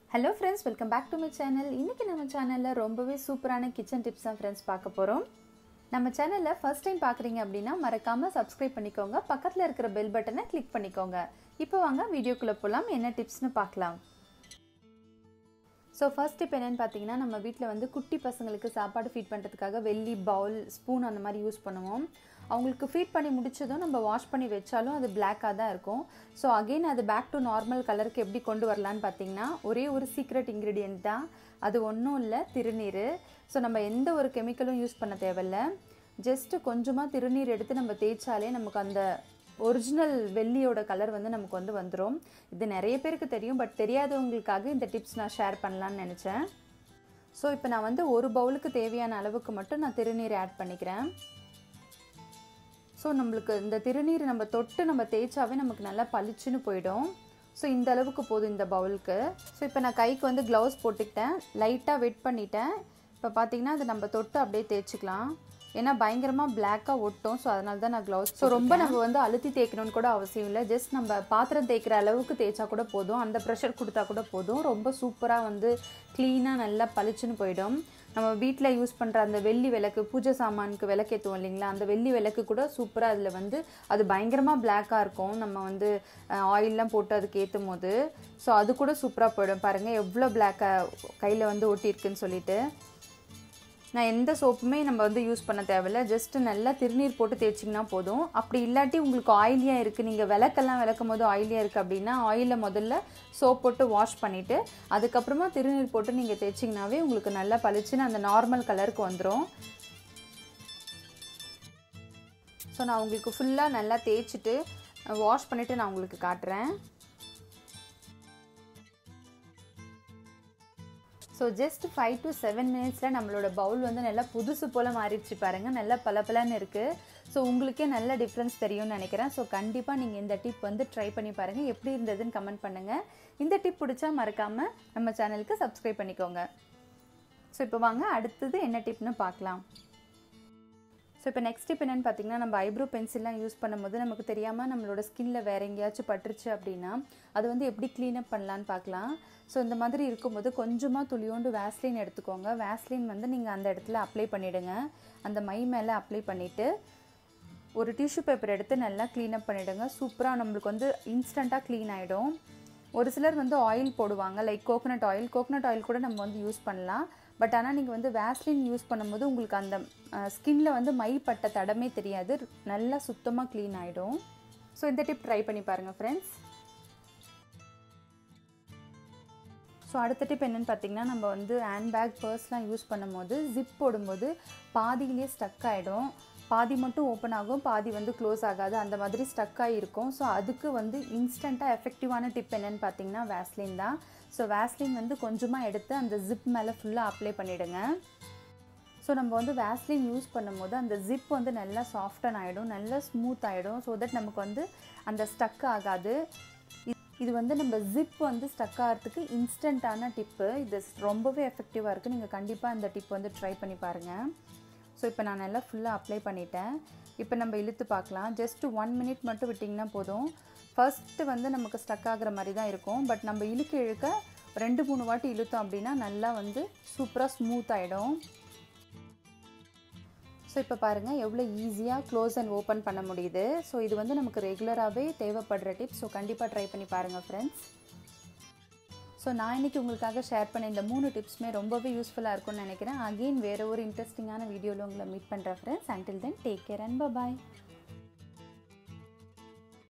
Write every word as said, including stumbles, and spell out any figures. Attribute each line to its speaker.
Speaker 1: Hello friends, welcome back to my channel. இன்னைக்கு நம்ம சேனல்ல ரொம்பவே சூப்பரான கிச்சன் டிப்ஸ் தான் फ्रेंड्स பார்க்க போறோம். நம்ம சேனல்ல ஃபர்ஸ்ட் டைம் பார்க்கறீங்க அப்படினா மறக்காம Subscribe பண்ணிக்கோங்க. பக்கத்துல இருக்கிற பெல் பட்டனை கிளிக் பண்ணிக்கோங்க. இப்போ வாங்க வீடியோக்குள்ள போலாம். என்ன டிப்ஸ்னு பார்க்கலாம். So first tip என்னன்னு பாத்தீங்கன்னா நம்ம வீட்ல வந்து குட்டி பசங்களுக்கு சாப்பாடு ஃபீட் பண்றதுக்காக வெள்ளி பவுல் ஸ்பூன் அந்த மாதிரி யூஸ் பண்ணுவோம். அவங்களுக்கு ஃபீட் பண்ணி முடிச்சதும் நம்ம வாஷ் பண்ணி வெச்சாலும் அது black-ஆ தான் இருக்கும். சோ அகைன் அது பேக் டு நார்மல் கலருக்கு எப்படி கொண்டு வரலாம்னு பாத்தீங்கன்னா ஒரே ஒரு சீக்ரெட் இன்கிரிடியன்ட் தான். அது ஒண்ணும் இல்ல திருநீர். சோ நம்ம எந்த ஒரு கெமிக்கலும் யூஸ் பண்ண தேவையில்ல. ஜஸ்ட் கொஞ்சமா திருநீர் எடுத்து நம்ம தேய்ச்சாலே நமக்கு அந்த ஒரிஜினல் வெள்ளியோட கலர் வந்து நமக்கு வந்து வந்துரும். இது நிறைய பேருக்கு தெரியும், பட் தெரியாதவங்களுக்காக இந்த டிப்ஸ் நான் ஷேர் பண்ணலாம்னு நினைச்சேன். சோ இப்போ நான் வந்து ஒரு பவுலுக்கு தேவையான அளவுக்கு மட்டும் நான் திருநீர் ஆட் பண்ணிக்கிறேன். சோ நமக்கு இந்த திருநீர் நம்ம தொட்டு நம்ம தேய்ச்சாவே நமக்கு நல்லா பளிச்சுன்னு போய்டும். சோ இந்த அளவுக்கு போதும் இந்த பவுலுக்கு. சோ இப்போ நான் கைக்கு வந்து க்ளவுஸ் போட்டுக்கிட்டேன், லைட்டா வெட் பண்ணிட்டேன். இப்போ பாத்தீங்கன்னா அது நம்ம தொட்டு அப்படியே தேய்ச்சிக்கலாம். ஏன்னா பயங்கரமா black-ஆ ஒட்டும். சோ அதனால தான் நான் க்ளவுஸ். சோ ரொம்ப நம்ம வந்து அழுத்தி தேய்க்கணும்னு கூட அவசியம் இல்ல. ஜஸ்ட் நம்ம பாத்திரம் தேய்க்கிற அளவுக்கு தேய்ச்சா கூட போதும். அந்த பிரஷர் கொடுத்தா கூட போதும். ரொம்ப சூப்பரா வந்து க்ளீனா நல்லா பளிச்சுன்னு போய்டும். நம்ம வீட்ல யூஸ் பண்ற அந்த வெள்ளி விளக்கு பூஜை சாமானுக்கு விளக்கேத்துவோம் இல்லீங்களா, அந்த வெள்ளி விளக்கு கூட சூப்பரா அதுல வந்து அது பயங்கரமா black-ஆ இருக்கும். நம்ம வந்து ஆயில்லாம் போட்டு அதுக்கு ஏத்தும்போது சோ அது கூட சூப்பரா போய்டும். பாருங்க எவ்வளவு black-ஆ கையில வந்து ஒட்டி இருக்குன்னு சொல்லிட்டு. நான் எந்த சோப்புமே நம்ம வந்து யூஸ் பண்ண தேவையில்ல. ஜஸ்ட் நல்லா திருநீர் போட்டு தேய்ச்சிங்கன்னா போதும். அப்படி இல்லாட்டி உங்களுக்கு ஆயிலியா இருக்கு, நீங்க விளக்கெல்லாம் விளக்கும் போது ஆயிலியா இருக்கு அப்படின்னா ஆயில முதல்ல சோப் போட்டு வாஷ் பண்ணிட்டு அதுக்கப்புறமா திருநீர் போட்டு நீங்க தேய்ச்சிங்கனாவே உங்களுக்கு நல்லா பளிச்சுன்னு அந்த நார்மல் கலருக்கு வந்துடும். ஸோ நான் உங்களுக்கு ஃபுல்லா நல்லா தேய்ச்சிட்டு வாஷ் பண்ணிட்டு நான் உங்களுக்கு காட்டுறேன். So just five to seven மினிட்ஸில் நம்மளோட பவுல் வந்து நல்லா புதுசு போல் மாறிடுச்சு பாருங்கள். நல்லா பளபளன்னு இருக்குது. ஸோ உங்களுக்கே நல்ல டிஃப்ரென்ஸ் தெரியும்னு நினைக்கிறேன். ஸோ கண்டிப்பாக நீங்கள் இந்த டிப் வந்து ட்ரை பண்ணி பாருங்கள். எப்படி இருந்ததுன்னு கமெண்ட் பண்ணுங்கள். இந்த டிப் பிடிச்சா மறக்காமல் நம்ம சேனலுக்கு சப்ஸ்கிரைப் பண்ணிக்கோங்க. ஸோ இப்போ வாங்க அடுத்தது என்ன டிப்னு பார்க்கலாம். ஸோ இப்போ நெக்ஸ்ட் டிப் என்னென்னு பார்த்தீங்கன்னா நம்ம ஐப்ரோ பென்சில்லாம் யூஸ் பண்ணும்போது நமக்கு தெரியாமல் நம்மளோட ஸ்கின்ல வேறு எங்கேயாச்சும் பட்டுருச்சு அப்படின்னா அது வந்து எப்படி க்ளீனப் பண்ணலான்னு பார்க்கலாம். ஸோ இந்த மாதிரி இருக்கும்போது கொஞ்சமாக துளியோண்டு வேஸ்லின் எடுத்துக்கோங்க. வேஸ்லின் வந்து நீங்கள் அந்த இடத்துல அப்ளை பண்ணிவிடுங்க. அந்த மை மேலே அப்ளை பண்ணிவிட்டு ஒரு டிஷ்யூ பேப்பர் எடுத்து நல்லா க்ளீனப் பண்ணிவிடுங்க. சூப்பராக நம்மளுக்கு வந்து இன்ஸ்டண்ட்டாக க்ளீன் ஆகிடும். ஒரு சிலர் வந்து ஆயில் போடுவாங்க, like coconut oil. Coconut oil கூட நம்ம வந்து யூஸ் பண்ணலாம். பட் ஆனால் நீங்கள் வந்து வேஸ்லின் யூஸ் பண்ணும்போது உங்களுக்கு அந்த ஸ்கின்ல வந்து மை பட்ட தடமே தெரியாது, நல்லா சுத்தமாக க்ளீன் ஆகிடும். ஸோ இந்த டிப் ட்ரை பண்ணி பாருங்கள் ஃப்ரெண்ட்ஸ். ஸோ அடுத்த டிப் என்னென்னு பார்த்தீங்கன்னா நம்ம வந்து ஹேண்ட் பேக் பர்ஸ்லாம் யூஸ் பண்ணும்போது ஜிப் போடும்போது பாதியிலே ஸ்டக் ஆகிடும். பாதி மட்டும் ஓப்பன் ஆகும், பாதி வந்து க்ளோஸ் ஆகாது, அந்த மாதிரி ஸ்டக் ஆகிருக்கும். ஸோ அதுக்கு வந்து இன்ஸ்டண்ட்டாக எஃபெக்டிவான டிப் என்னென்னு பார்த்தீங்கன்னா வேஸ்லின் தான். ஸோ வேஸ்லின் வந்து கொஞ்சமாக எடுத்து அந்த ஜிப் மேலே ஃபுல்லாக அப்ளை பண்ணிவிடுங்க. ஸோ நம்ம வந்து வேஸ்லின் யூஸ் பண்ணும்போது அந்த ஜிப் வந்து நல்லா சாஃப்டன் ஆகிடும், நல்லா ஸ்மூத் ஆகிடும். ஸோ தட் நமக்கு வந்து அந்த ஸ்டக் ஆகாது. இது வந்து நம்ம ஜிப் வந்து ஸ்டக் ஆகிறதுக்கு இன்ஸ்டண்ட்டான டிப்பு. இது ரொம்பவே எஃபெக்டிவாக இருக்குது. நீங்கள் கண்டிப்பாக இந்த டிப் வந்து ட்ரை பண்ணி பாருங்கள். ஸோ இப்போ நான் நல்லா ஃபுல்லாக அப்ளை பண்ணிட்டேன். இப்போ நம்ம இழுத்து பார்க்கலாம். ஜஸ்ட் ஒன் மினிட் மட்டும் விட்டிங்கன்னா போதும். ஃபர்ஸ்ட்டு வந்து நமக்கு ஸ்டக் ஆகிற மாதிரி தான் இருக்கும். பட் நம்ம இழுக்க இழுக்க ரெண்டு மூணு வாட்டி இழுத்தோம் அப்படின்னா நல்லா வந்து சூப்பராக ஸ்மூத் ஆகிடும். ஸோ இப்போ பாருங்கள் எவ்வளோ ஈஸியாக க்ளோஸ் அண்ட் ஓப்பன் பண்ண முடியுது. ஸோ இது வந்து நமக்கு ரெகுலராகவே தேவைப்படுற டிப்ஸ். ஸோ கண்டிப்பாக ட்ரை பண்ணி பாருங்கள் ஃப்ரெண்ட்ஸ். ஸோ நான் இன்றைக்கி உங்களுக்காக ஷேர் பண்ண இந்த மூணு டிப்ஸுமே ரொம்பவே யூஸ்ஃபுல்லாக இருக்கும்னு நினைக்கிறேன். அகெயின் வேறு ஒரு இன்ட்ரெஸ்டிங்கான வீடியோவில் உங்களை மீட் பண்ணுறேன் friends. Until then take care and bye.